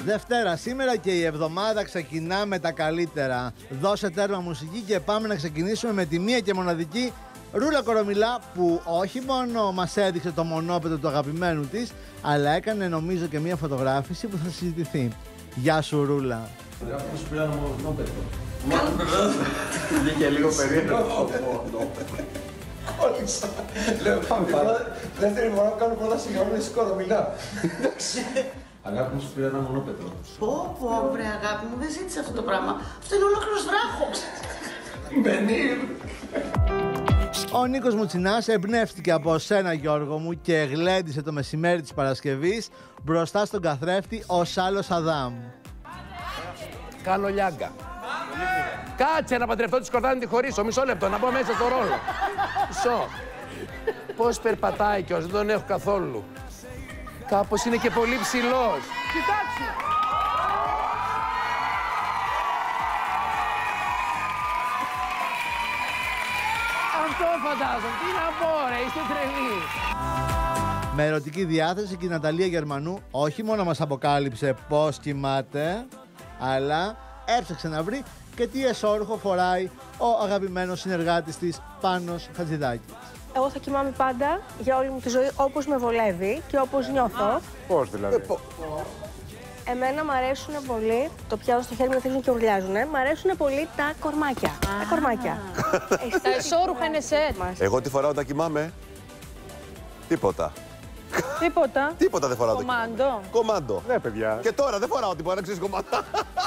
Δευτέρα σήμερα και η εβδομάδα ξεκινά με τα καλύτερα. Δώσε τέρμα μουσική και πάμε να ξεκινήσουμε με τη μία και μοναδική Ρούλα Κορομιλά, που όχι μόνο μας έδειξε το μονόπετο του αγαπημένου της, αλλά έκανε νομίζω και μία φωτογράφηση που θα συζητηθεί. Γεια σου Ρούλα. Πώς πήρα ένα μονόπετο. Βγήκε λίγο περίεργο. Όλησα. Λέω, δεύτερη φορά που κάνω πρώτα συγγνώμη στην Κορομιλά. Αγάπη μου, σου πήρα ένα μονόπετρο. Πω, βρε αγάπη μου, δεν ζήτησε αυτό το πράγμα. Αυτό είναι ολόκληρος βράχος. Μπενίρ. Ο Νίκος Μουτσινάς εμπνεύστηκε από σένα Γιώργο μου και γλέντισε το μεσημέρι της Παρασκευής μπροστά στον καθρέφτη ως άλλος Αδάμ. Κάνω λιάγκα. Κάτσε να παντρευτώ τη Σκορδάνη τη χωρίσω. Μισό λεπτό, να μπω μέσα στο ρόλο. Μισό. Πώς περπατάει κιόλας, δεν τον έχω καθόλου. Κάπως είναι και πολύ ψηλός. Κοιτάξτε. Αυτό φαντάζομαι. Τι να πω ρε, είστε τρελοί. Με ερωτική διάθεση και η Ναταλία Γερμανού όχι μόνο μας αποκάλυψε πώς κοιμάται, αλλά έψαξε να βρει και τι εσώρουχο φοράει ο αγαπημένος συνεργάτης της Πάνος Χατζηδάκης. Εγώ θα κοιμάμαι πάντα για όλη μου τη ζωή όπως με βολεύει και όπως νιώθω. Πώς δηλαδή? Εμένα μου αρέσουν πολύ, το πιάνω στο χέρι μου να αρχίζουν και ουρλιάζουν, μου αρέσουν πολύ τα κορμάκια. Τα κορμάκια. Τα εσώρουχα είναι σετ. Εγώ τι φοράω όταν κοιμάμαι? Τίποτα. Τίποτα. Τίποτα δεν φοράω όταν κοιμάμαι. Κομάντο. Κομάντο. Ναι, παιδιά. Και τώρα δεν φοράω τίποτα, να ξέρεις κομμάτα.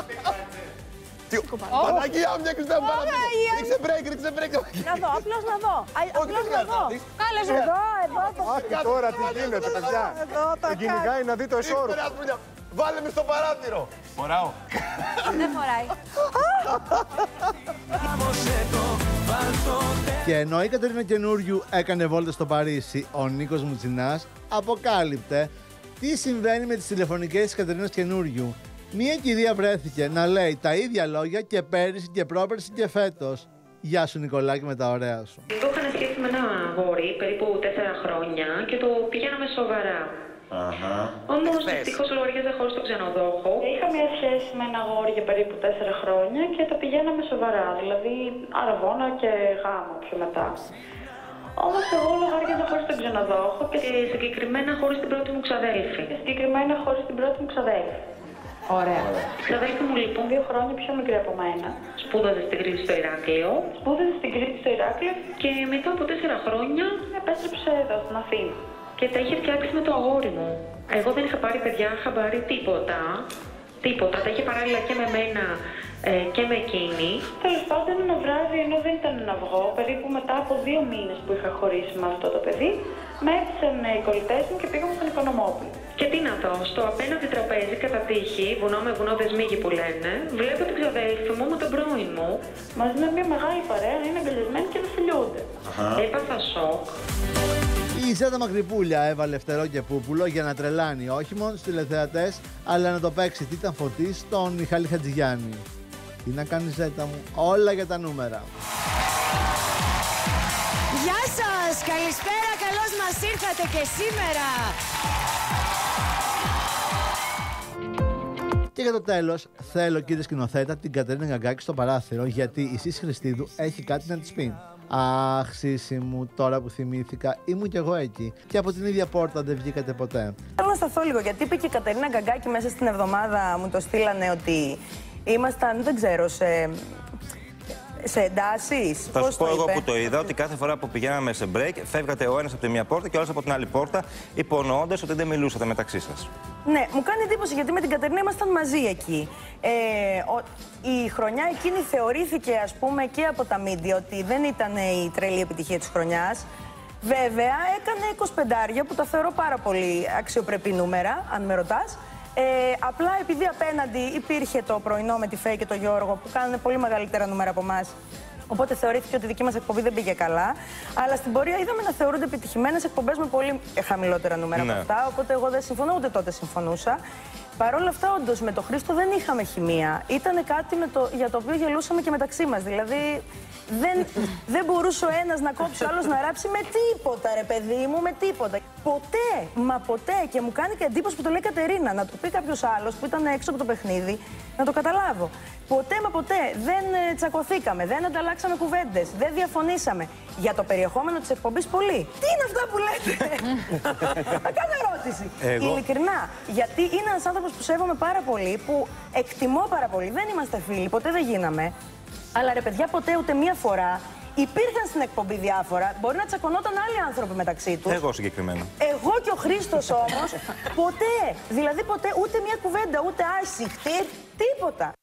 Παναγία μου, μια κρυστά μου παραδείγμα. Ρίξε break, ρίξε break. Να δω, απλώς να δω. Απλώς να δω. Κάλεσε. Εδώ. Άχι τώρα τι γίνεται, παιδιά. Την κυνηγάει να δει το εσώρουχο. Βάλε με στο παράθυρο. Φοράω. Δεν φοράει. Και ενώ η Κατερίνα Καινούριου έκανε βόλτα στο Παρίσι, ο Νίκος Μουτσινάς αποκάλυπτε τι συμβαίνει με τις τηλεφωνικές της Κατερίνας Καινούριου. Μία κυρία βρέθηκε να λέει τα ίδια λόγια και πέρυσι και πρόπερσι και φέτος. Γεια σου Νικολάκη με τα ωραία σου. Το είχαν σχέση με ένα αγόρι περίπου 4 χρόνια και το πηγαίναμε σοβαρά. Όμως δυστυχώς λογαριάζα χωρίς τον ξενοδόχο. Είχα μια σχέση με ένα αγόρι για περίπου 4 χρόνια και το πηγαίναμε σοβαρά, δηλαδή αραβώνα και γάμο πιο μετά. Όμως εγώ λογαριάζα χωρίς τον ξενοδόχο και συγκεκριμένα χωρίς την πρώτη μου ξαδέλφη. Ωραία. Η ξαδέλφη μου λοιπόν 2 χρόνια πιο μικρή από μένα. Σπούδαζε στην Κρήτη στο Ηράκλειο. Και μετά από 4 χρόνια επέστρεψε εδώ στην Αθήνα. Και τα είχε φτιάξει με το αγόρι μου. Εγώ δεν είχα πάρει παιδιά, χαμπάρι τίποτα. Τα είχε παράλληλα και με μένα και με εκείνη. Τέλος πάντων, ένα βράδυ, ενώ δεν ήταν να βγω, περίπου μετά από 2 μήνες που είχα χωρίσει με αυτό το παιδί, με έπεισαν οι κολλητές μου και πήγαμε στον Οικονομόπουλο. Και τι να δω, στο απέναντι τραπέζι κατά τύχη, βουνό με βουνό δεσμίγι που λένε, βλέπω την ξαδέλφη μου με τον πρώην μου, μαζί με μια μεγάλη παρέα, είναι αγκαλιασμένοι και βασιλιούνται. Έπαθα σοκ. Η Ζέτα Μακρυπούλια έβαλε φτερό και πούπουλο για να τρελάνει όχι μόνο στους τηλεθεατές, αλλά να το παίξει τι ήταν φωτής στον Μιχάλη Χατζηγιάννη. Τι να κάνει Ζέτα μου, όλα για τα νούμερα. Γεια σας, καλησπέρα, καλώς μας ήρθατε και σήμερα. Και για το τέλος, θέλω κύριε σκηνοθέτα την Κατερίνα Γκαγκάκη στο παράθυρο, γιατί η Σύση Χριστίδου έχει κάτι να της πει. Αχ, Σύση μου, τώρα που θυμήθηκα, ήμουν κι εγώ εκεί. Και από την ίδια πόρτα δεν βγήκατε ποτέ. Θέλω να σταθώ λίγο, γιατί είπε και η Κατερίνα Γκαγκάκη μέσα στην εβδομάδα, μου το στείλανε ότι ήμασταν, δεν ξέρω, σε εντάσεις. Θα σου πω εγώ που το είδα, ότι κάθε φορά που πηγαίναμε σε break, φεύγατε ο ένας από τη μία πόρτα και ο άλλος από την άλλη πόρτα, υπονοώντας ότι δεν μιλούσατε μεταξύ σας. Ναι, μου κάνει εντύπωση γιατί με την Κατερίνα ήμασταν μαζί εκεί. Η χρονιά εκείνη θεωρήθηκε, ας πούμε, και από τα μίντια ότι δεν ήταν η τρελή επιτυχία της χρονιάς. Βέβαια, έκανε 25 που τα θεωρώ πάρα πολύ αξιοπρεπή νούμερα, αν με ρωτάς. Απλά επειδή απέναντι υπήρχε το πρωινό με τη Φέη και τον Γιώργο που κάνανε πολύ μεγαλύτερα νούμερα από εμάς. Οπότε θεωρήθηκε ότι η δική μας εκπομπή δεν πήγε καλά. Αλλά στην πορεία είδαμε να θεωρούνται επιτυχημένες εκπομπές με πολύ χαμηλότερα νούμερα από αυτά. Οπότε εγώ δεν συμφωνώ, ούτε τότε συμφωνούσα. Παρ' όλα αυτά, όντως, με τον Χρήστο δεν είχαμε χημεία. Ήταν κάτι για το οποίο γελούσαμε και μεταξύ μας. Δηλαδή, δεν μπορούσε ο ένας να κόψει, ο άλλος να ράψει με τίποτα, ρε παιδί μου, με τίποτα. Ποτέ, μα ποτέ. Και μου κάνει και εντύπωση που το λέει η Κατερίνα. Να το πει κάποιος άλλος που ήταν έξω από το παιχνίδι, να το καταλάβω. Ποτέ μα ποτέ δεν τσακωθήκαμε, δεν ανταλλάξαμε κουβέντες, δεν διαφωνήσαμε. Για το περιεχόμενο της εκπομπής πολύ. Τι είναι αυτά που λέτε? Θα κάνω ερώτηση. Ειλικρινά, γιατί είναι ένας άνθρωπος που σέβομαι πάρα πολύ, που εκτιμώ πάρα πολύ. Δεν είμαστε φίλοι, ποτέ δεν γίναμε. Αλλά ρε παιδιά, ποτέ ούτε μία φορά. Υπήρχαν στην εκπομπή διάφορα. Μπορεί να τσακωνόταν άλλοι άνθρωποι μεταξύ τους. Εγώ συγκεκριμένα. Εγώ και ο Χρήστος όμως, ποτέ. Δηλαδή ποτέ ούτε μία κουβέντα, ούτε άσυχτη, τίποτα.